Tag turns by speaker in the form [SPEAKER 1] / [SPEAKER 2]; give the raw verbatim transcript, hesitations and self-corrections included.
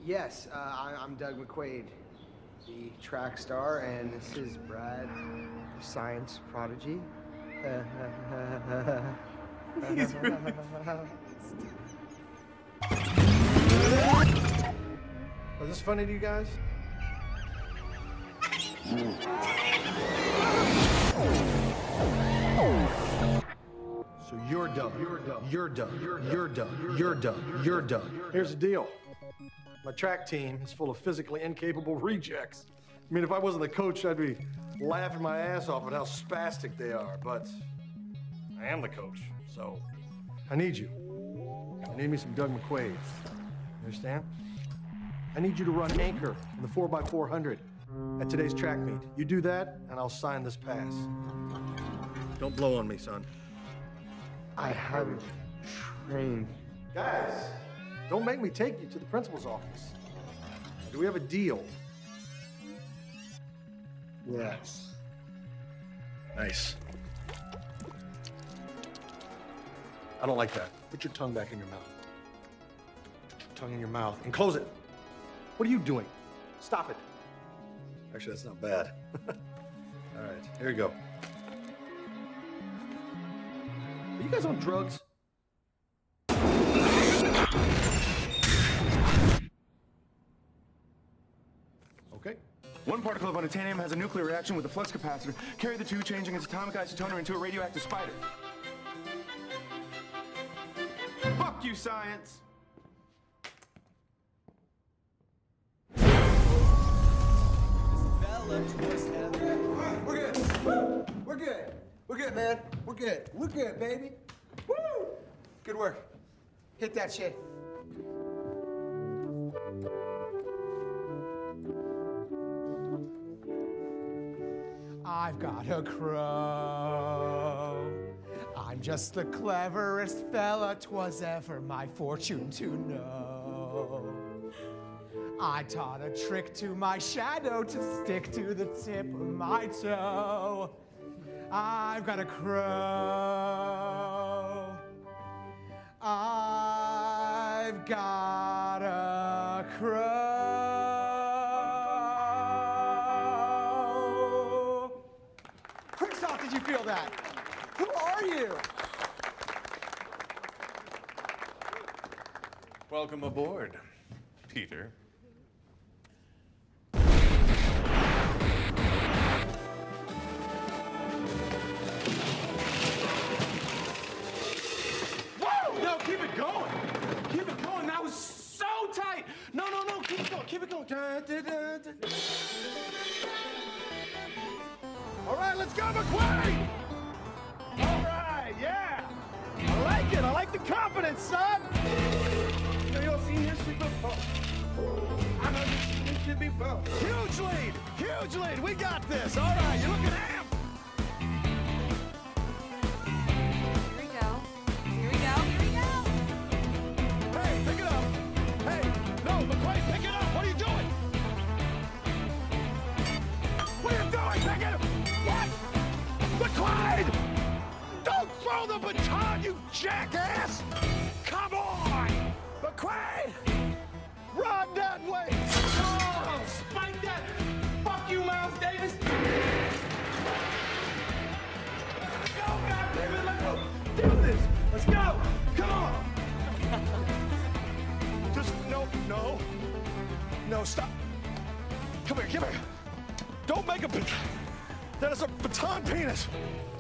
[SPEAKER 1] Yes, uh, I, I'm Doug McQuaid, the track star, and this is Brad, the science prodigy.
[SPEAKER 2] He's really
[SPEAKER 3] Is this funny to you guys? So you're dumb. You're dumb. You're dumb. You're dumb. You're dumb. You're dumb. Here's the deal. My track team is full of physically incapable rejects. I mean, if I wasn't the coach, I'd be laughing my ass off at how spastic they are, but I am the coach, so I need you. I need me some Doug McQuaid. You understand? I need you to run anchor in the four by four hundred at today's track meet. You do that, and I'll sign this pass. Don't blow on me, son.
[SPEAKER 1] I haven't trained.
[SPEAKER 3] Guys, don't make me take you to the principal's office. Do we have a deal?
[SPEAKER 1] Yes.
[SPEAKER 3] Nice. I don't like that. Put your tongue back in your mouth. Put your tongue in your mouth and close it. What are you doing? Stop it. Actually, that's not bad. All right, here you go. Are you guys on drugs? Okay.
[SPEAKER 2] One particle of unobtainium has a nuclear reaction with a flux capacitor. Carry the two, changing its atomic isotoner into a radioactive spider. Fuck you, science!
[SPEAKER 4] We're good. We're good. We're good, man. We're good. We're good, baby. Woo! Good work. Hit that shit.
[SPEAKER 5] I've got a crow. I'm just the cleverest fella 'twas ever my fortune to know. I taught a trick to my shadow to stick to the tip of my toe. I've got a crow. I've got a crow. Christoph, did you feel that? Who are you?
[SPEAKER 6] Welcome aboard, Peter.
[SPEAKER 2] Keep it going. Keep it going. That was so tight. No, no, no. Keep it going. Keep it going. Da, da, da, da.
[SPEAKER 3] All right, let's go, McQuaid! All right, yeah. I like it. I like the confidence, son.
[SPEAKER 2] You know, you've seen history before. I know you've seen history before.
[SPEAKER 3] Huge lead. Huge lead. We got this. All right, you're looking amped. Throw the baton, you jackass! Come on! McQuaid! Run that way!
[SPEAKER 2] Oh, spike that! Fuck you, Miles Davis! Let's go, goddammit! Let's go! Do this! Let's go! Come on!
[SPEAKER 3] Just, no, no. No, stop. Come here, come here. Don't make a... That is a baton penis.